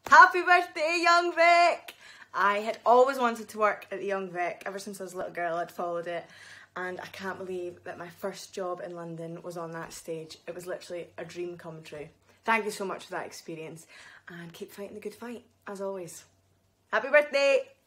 Happy birthday, Young Vic! I had always wanted to work at the Young Vic. Ever since I was a little girl, I'd followed it. And I can't believe that my first job in London was on that stage. It was literally a dream come true. Thank you so much for that experience. And keep fighting the good fight, as always. Happy birthday!